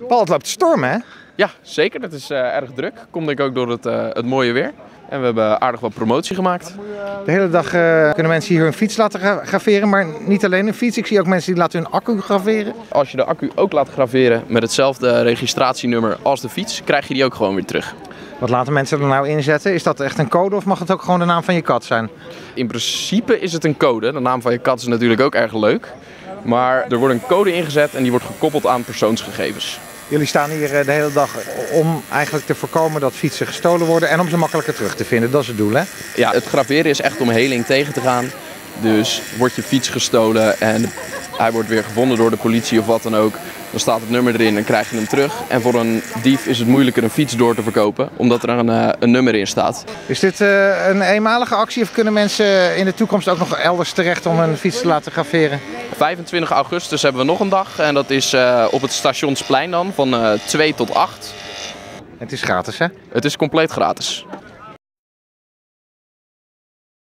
Paul, het loopt te stormen, hè? Ja, zeker. Het is erg druk. Komt denk ik ook door het mooie weer. En we hebben aardig wat promotie gemaakt. De hele dag kunnen mensen hier hun fiets laten graveren, maar niet alleen een fiets. Ik zie ook mensen die laten hun accu graveren. Als je de accu ook laat graveren met hetzelfde registratienummer als de fiets, krijg je die ook gewoon weer terug. Wat laten mensen er nou inzetten? Is dat echt een code of mag het ook gewoon de naam van je kat zijn? In principe is het een code. De naam van je kat is natuurlijk ook erg leuk. Maar er wordt een code ingezet en die wordt gekoppeld aan persoonsgegevens. Jullie staan hier de hele dag om eigenlijk te voorkomen dat fietsen gestolen worden en om ze makkelijker terug te vinden. Dat is het doel, hè? Ja, het graveren is echt om heling tegen te gaan. Dus wordt je fiets gestolen en hij wordt weer gevonden door de politie of wat dan ook, dan staat het nummer erin en krijg je hem terug. En voor een dief is het moeilijker een fiets door te verkopen, omdat er een nummer in staat. Is dit een eenmalige actie of kunnen mensen in de toekomst ook nog elders terecht om hun fiets te laten graveren? 25 augustus hebben we nog een dag en dat is op het Stationsplein dan van 2 tot 8. Het is gratis, hè? Het is compleet gratis.